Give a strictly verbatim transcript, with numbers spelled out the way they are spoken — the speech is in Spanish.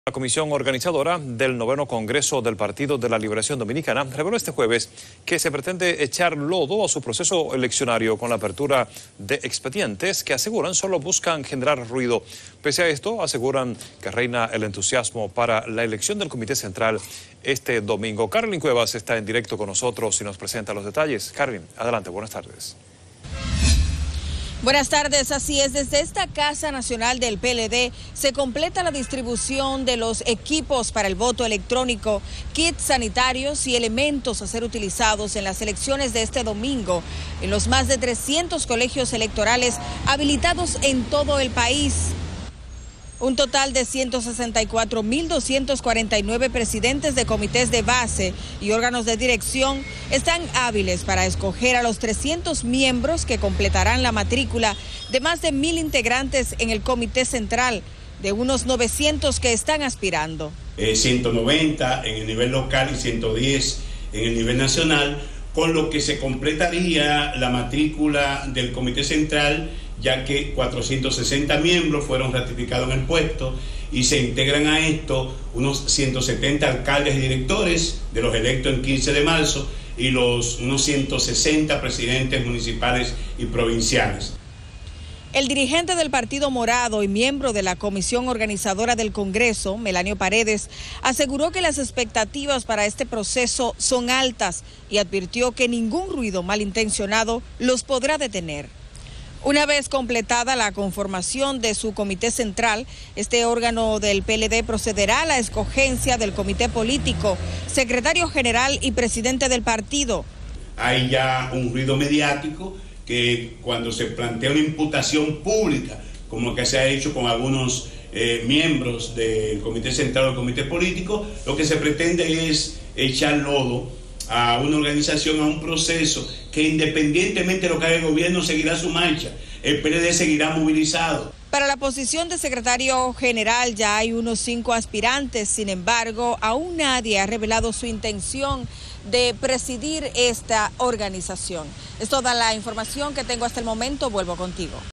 La comisión organizadora del noveno Congreso del Partido de la Liberación Dominicana reveló este jueves que se pretende echar lodo a su proceso eleccionario con la apertura de expedientes que aseguran solo buscan generar ruido. Pese a esto, aseguran que reina el entusiasmo para la elección del Comité Central este domingo. Carolyn Cuevas está en directo con nosotros y nos presenta los detalles. Carolyn, adelante, buenas tardes. Buenas tardes, así es, desde esta Casa Nacional del P L D se completa la distribución de los equipos para el voto electrónico, kits sanitarios y elementos a ser utilizados en las elecciones de este domingo en los más de trescientos colegios electorales habilitados en todo el país. Un total de ciento sesenta y cuatro mil doscientos cuarenta y nueve presidentes de comités de base y órganos de dirección están hábiles para escoger a los trescientos miembros que completarán la matrícula de más de mil integrantes en el comité central, de unos novecientos que están aspirando. Eh, ciento noventa en el nivel local y ciento diez en el nivel nacional, con lo que se completaría la matrícula del comité central, ya que cuatrocientos sesenta miembros fueron ratificados en el puesto y se integran a esto unos ciento setenta alcaldes y directores de los electos en quince de marzo y los unos ciento sesenta presidentes municipales y provinciales. El dirigente del Partido Morado y miembro de la comisión organizadora del Congreso, Melanio Paredes, aseguró que las expectativas para este proceso son altas y advirtió que ningún ruido malintencionado los podrá detener. Una vez completada la conformación de su comité central, este órgano del P L D procederá a la escogencia del comité político, secretario general y presidente del partido. Hay ya un ruido mediático que cuando se plantea una imputación pública, como que se ha hecho con algunos eh, miembros del comité central o del comité político, lo que se pretende es echar lodo a una organización, a un proceso que independientemente de lo que haga el gobierno seguirá su marcha. El P L D seguirá movilizado. Para la posición de secretario general ya hay unos cinco aspirantes, sin embargo, aún nadie ha revelado su intención de presidir esta organización. Es toda la información que tengo hasta el momento, vuelvo contigo.